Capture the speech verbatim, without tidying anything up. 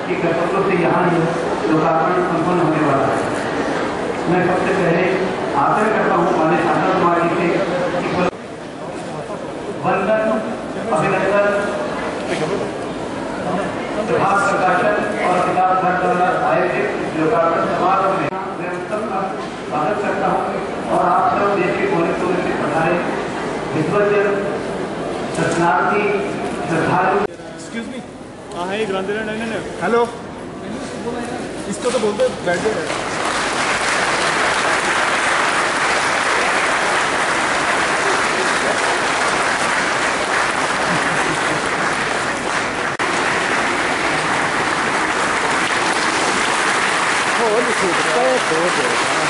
की कर्तव्यों से यहाँ लोकार्पण संपन्न होने वाला है। मैं सबसे पहले आग्रह करता हूँ माननीय शांता कुमार जी से कि वंदन, अभिनंदन, प्रभात प्रकाशन और किताब घर द्वारा आयोजित लोकार्पण समारोह में मैं उत्तम का स्वागत करता हूँ और आप सब देश के कोने कोने से पधारे विद्वजन, दर्शनार्थी, श्रद्धालु। एक्सक्यूज मी, हाँ है ग्रंथालय नहीं नहीं हेलो, इसको तो बोलते बैठ जाए। Oh, this is so good.